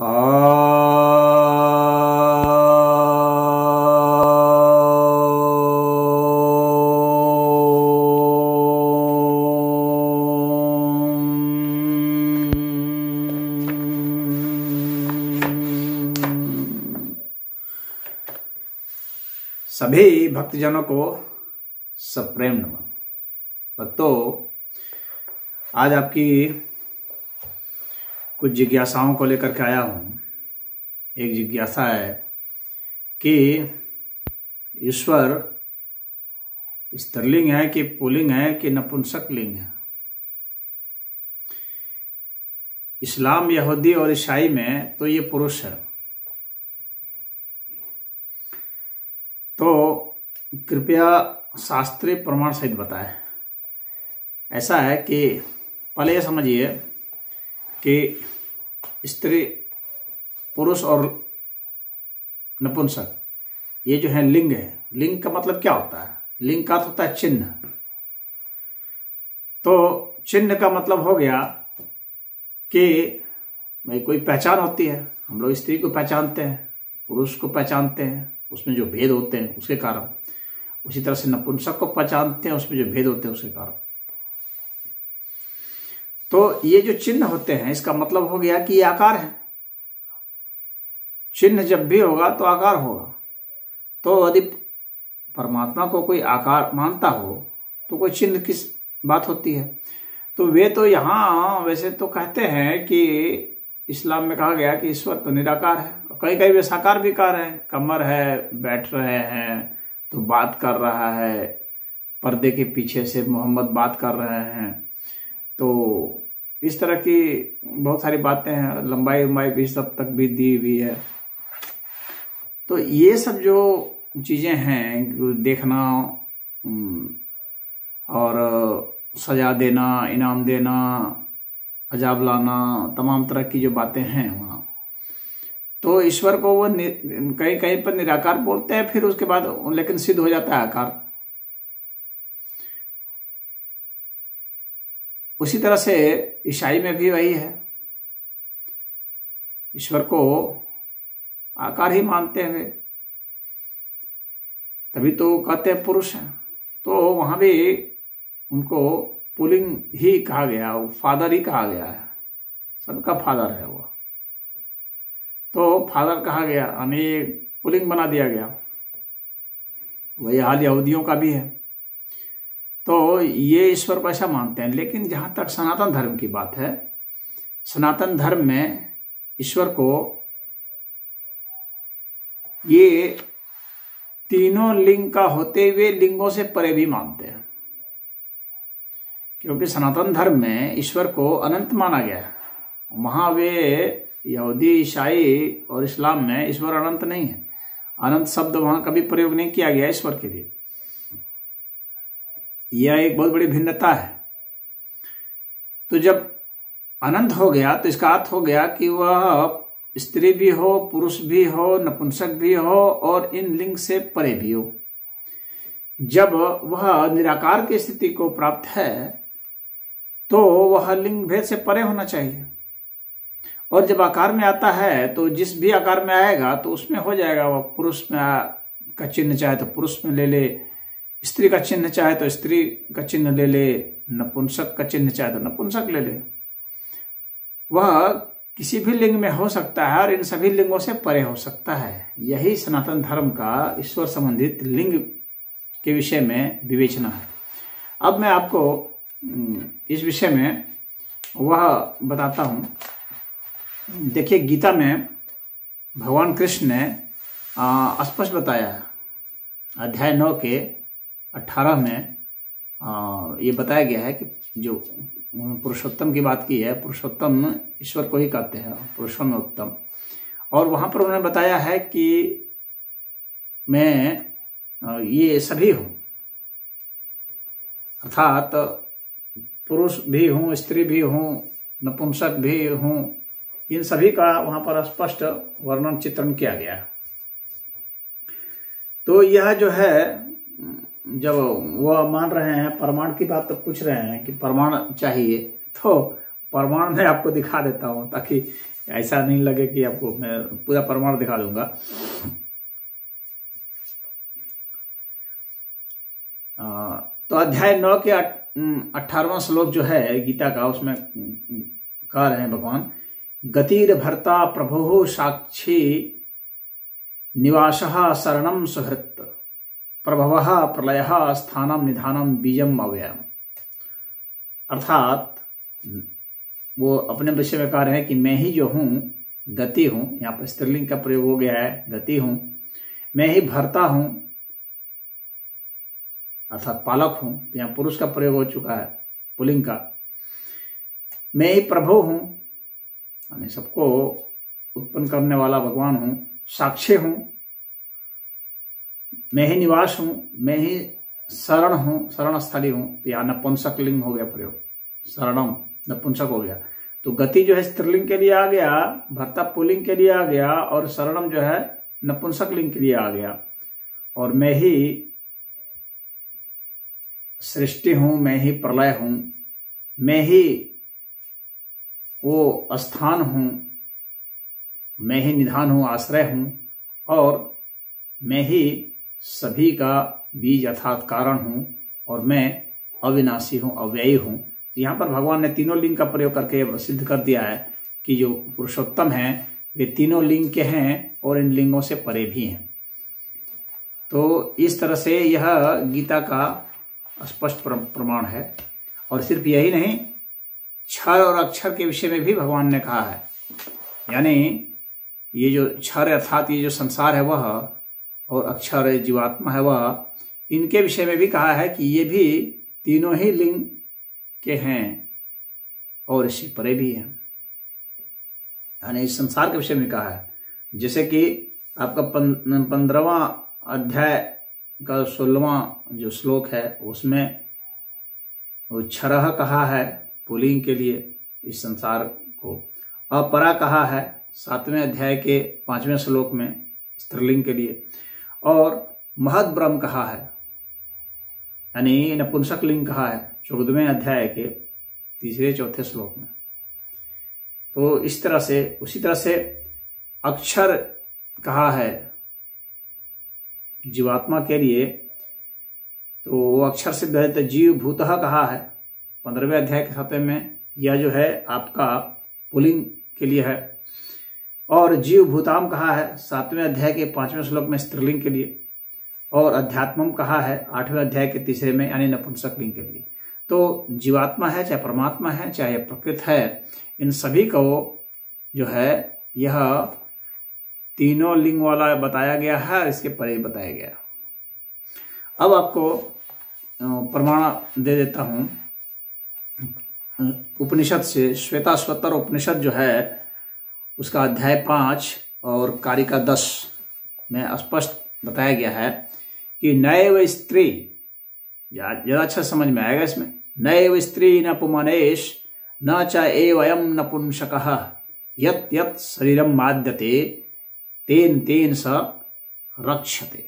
सभी भक्तजनों को सप्रेम नमन। भक्तों, आज आपकी कुछ जिज्ञासाओं को लेकर के आया हूँ। एक जिज्ञासा है कि ईश्वर स्त्रीलिंग है कि पुल्लिंग है कि नपुंसक लिंग है। इस्लाम, यहूदी और ईसाई में तो ये पुरुष है। तो कृपया शास्त्रीय प्रमाण सहित बताएं। ऐसा है कि पहले ये समझिए कि स्त्री, पुरुष और नपुंसक ये जो है लिंग है। लिंग का मतलब क्या होता है? लिंग का अर्थ होता है चिन्ह। तो चिन्ह का मतलब हो गया कि भाई कोई पहचान होती है। हम लोग स्त्री को पहचानते हैं, पुरुष को पहचानते हैं, उसमें जो भेद होते हैं उसके कारण। उसी तरह से नपुंसक को पहचानते हैं, उसमें जो भेद होते हैं उसके कारण। तो ये जो चिन्ह होते हैं, इसका मतलब हो गया कि ये आकार है। चिन्ह जब भी होगा तो आकार होगा। तो यदि परमात्मा को कोई आकार मानता हो तो कोई चिन्ह किस बात होती है? तो वे तो यहाँ वैसे तो कहते हैं कि इस्लाम में कहा गया कि ईश्वर तो निराकार है। कई कई वे साकार भी कह रहे हैं। कमर है, बैठ रहे हैं तो बात कर रहा है, पर्दे के पीछे से मोहम्मद बात कर रहे हैं। तो इस तरह की बहुत सारी बातें हैं। लंबाई उम्बाई भी सब तक भी दी हुई है। तो ये सब जो चीज़ें हैं, देखना और सजा देना, इनाम देना, अजाब लाना, तमाम तरह की जो बातें हैं वहाँ, तो ईश्वर को वो कहीं कहीं पर निराकार बोलते हैं। फिर उसके बाद लेकिन सिद्ध हो जाता है आकार। उसी तरह से ईसाई में भी वही है। ईश्वर को आकार ही मानते हैं वे, तभी तो कहते हैं पुरुष हैं। तो वहाँ भी उनको पुल्लिंग ही कहा गया, फादर ही कहा गया है। सबका फादर है वो, तो फादर कहा गया, यानी पुल्लिंग बना दिया गया। वही हाल यहूदियों का भी है। तो ये ईश्वर को ऐसा मानते हैं। लेकिन जहाँ तक सनातन धर्म की बात है, सनातन धर्म में ईश्वर को ये तीनों लिंग का होते हुए लिंगों से परे भी मानते हैं। क्योंकि सनातन धर्म में ईश्वर को अनंत माना गया है। वहाँ वे यहूदी, ईसाई और इस्लाम में ईश्वर अनंत नहीं है। अनंत शब्द वहाँ कभी प्रयोग नहीं किया गया ईश्वर के लिए। यह एक बहुत बड़ी भिन्नता है। तो जब अनंत हो गया तो इसका अर्थ हो गया कि वह स्त्री भी हो, पुरुष भी हो, नपुंसक भी हो और इन लिंग से परे भी हो। जब वह निराकार की स्थिति को प्राप्त है तो वह लिंग भेद से परे होना चाहिए। और जब आकार में आता है तो जिस भी आकार में आएगा तो उसमें हो जाएगा। वह पुरुष में का चिन्ह चाहे तो पुरुष में ले ले, स्त्री का चिन्ह चाहे तो स्त्री का चिन्ह ले ले, नपुंसक का चिन्ह चाहे तो नपुंसक ले ले। वह किसी भी लिंग में हो सकता है और इन सभी लिंगों से परे हो सकता है। यही सनातन धर्म का ईश्वर संबंधित लिंग के विषय में विवेचना है। अब मैं आपको इस विषय में वह बताता हूँ। देखिए, गीता में भगवान कृष्ण ने स्पष्ट बताया है। अध्याय 9 के 18 में ये बताया गया है कि जो पुरुषोत्तम की बात की है, पुरुषोत्तम ईश्वर को ही कहते हैं, पुरुषों में उत्तम। और वहाँ पर उन्होंने बताया है कि मैं ये सभी हूँ, अर्थात पुरुष भी हूँ, स्त्री भी हूँ, नपुंसक भी हूँ। इन सभी का वहाँ पर स्पष्ट वर्णन, चित्रण किया गया है। तो यह जो है, जब वह मान रहे हैं, प्रमाण की बात तो पूछ रहे हैं कि प्रमाण चाहिए, तो प्रमाण मैं आपको दिखा देता हूँ ताकि ऐसा नहीं लगे कि आपको मैं पूरा प्रमाण दिखा दूंगा। तो अध्याय 9 के 18वां श्लोक जो है गीता का, उसमें कह रहे हैं भगवान, गतिर भर्ता प्रभु साक्षी निवासः शरणं सुहृत् प्रभवः प्रलयः स्थानम निधानम बीजम अव्ययम। अर्थात वो अपने विषय में कह रहे हैं कि मैं ही जो हूँ गति हूँ, यहाँ पर स्त्रीलिंग का प्रयोग हो गया है, गति हूँ, मैं ही भर्ता हूँ अर्थात पालक हूँ, तो यहाँ पुरुष का प्रयोग हो चुका है पुल्लिंग का। मैं ही प्रभु हूँ, यानी सबको उत्पन्न करने वाला भगवान हूँ, साक्षी हूँ, मैं ही निवास हूँ, मैं ही शरण हूँ, शरण स्थली हूँ, तो यहाँ नपुंसक लिंग हो गया प्रयोग, शरणम नपुंसक हो गया। तो गति जो है स्त्रीलिंग के लिए आ गया, भर्ता पुल्लिंग के लिए आ गया, और शरणम जो है नपुंसक लिंग के लिए आ गया। और मैं ही सृष्टि हूँ, मैं ही प्रलय हूँ, मैं ही वो स्थान हूँ, मैं ही निधान हूँ, आश्रय हूँ, और मैं ही सभी का बीज अर्थात कारण हूँ, और मैं अविनाशी हूँ, अव्ययी हूँ। तो यहाँ पर भगवान ने तीनों लिंग का प्रयोग करके सिद्ध कर दिया है कि जो पुरुषोत्तम हैं वे तीनों लिंग के हैं और इन लिंगों से परे भी हैं। तो इस तरह से यह गीता का स्पष्ट प्रमाण है। और सिर्फ यही नहीं, क्षर और अक्षर के विषय में भी भगवान ने कहा है, यानी ये जो क्षर अर्थात ये जो संसार है वह, और अक्षर जीवात्मा है वह, इनके विषय में भी कहा है कि ये भी तीनों ही लिंग के हैं और इससे परे भी हैं, यानी इस संसार के विषय में कहा है। जैसे कि आपका 15वां अध्याय का 16वां जो श्लोक है उसमें वो क्षरः कहा है पुल्लिंग के लिए इस संसार को, अपरा कहा है 7वें अध्याय के 5वें श्लोक में स्त्रीलिंग के लिए, और महद ब्रह्म कहा है यानी नपुंसक लिंग कहा है 14वें अध्याय के 3-4 श्लोक में। तो इस तरह से उसी तरह से अक्षर कहा है जीवात्मा के लिए, तो वो अक्षर सिद्ध है। तो जीव भूतः कहा है 15वें अध्याय के 7वें में, यह जो है आपका पुल्लिंग के लिए है। और जीव भूताम कहा है 7वें अध्याय के 5वें श्लोक में स्त्रीलिंग के लिए, और अध्यात्मम कहा है 8वें अध्याय के 3 में यानी नपुंसक लिंग के लिए। तो जीवात्मा है, चाहे परमात्मा है, चाहे प्रकृति है, इन सभी को जो है यह तीनों लिंग वाला बताया गया है, इसके परे बताया गया। अब आपको प्रमाण दे देता हूं उपनिषद से। श्वेताश्वतर उपनिषद जो है उसका अध्याय 5 और कारिका 10 में स्पष्ट बताया गया है कि नैव स्त्री, ज्यादा अच्छा समझ में आएगा इसमें, नैव स्त्री न पुमानेश न च एवयम नपुंसकः यत् यत् शरीरम माद्यते तेन तेन स रक्षते।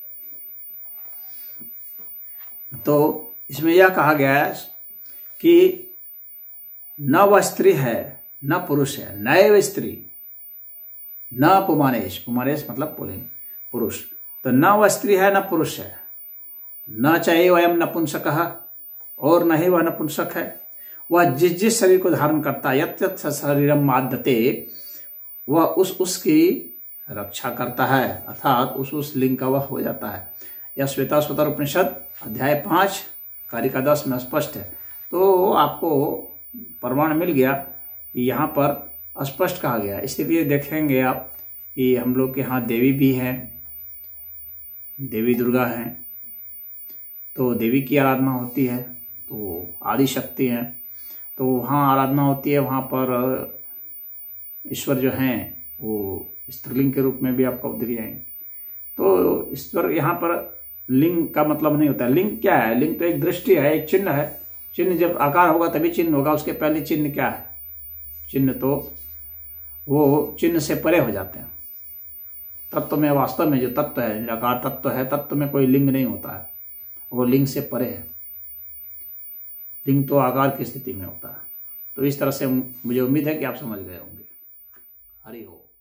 तो इसमें यह कहा गया है कि न वह स्त्री है न पुरुष है, नैव स्त्री न पुमानेश, पुमानेश मतलब पुल्लिंग पुरुष, तो न वह स्त्री है न पुरुष है, न चाहे वयम नपुंसकः, और न ही वह नपुंसक है। वह जिस जिस शरीर को धारण करता है, यत् यत् शरीरम माद्यते, वह उसकी रक्षा करता है, अर्थात उस लिंग का वह हो जाता है। यह श्वेताश्वतर उपनिषद अध्याय 5 कारिका 10 में स्पष्ट है। तो आपको प्रमाण मिल गया कि यहाँ पर स्पष्ट कहा गया। इसलिए देखेंगे आप कि हम लोग के यहाँ देवी भी हैं, देवी दुर्गा हैं, तो देवी की आराधना होती है, तो आदि शक्ति हैं, तो वहाँ आराधना होती है। वहाँ पर ईश्वर जो हैं वो स्त्रीलिंग के रूप में भी आपको दिख जाएंगे। तो ईश्वर यहाँ पर लिंग का मतलब नहीं होता। लिंग क्या है? लिंग तो एक दृष्टि है, एक चिन्ह है। चिन्ह जब आकार होगा तभी चिन्ह होगा, उसके पहले चिन्ह क्या है? चिन्ह तो वो चिन्ह से परे हो जाते हैं। तत्व में, वास्तव में जो तत्व है, निराकार तत्व है, तत्व में कोई लिंग नहीं होता है, वो लिंग से परे है। लिंग तो आकार की स्थिति में होता है। तो इस तरह से मुझे उम्मीद है कि आप समझ गए होंगे। हरि ओम।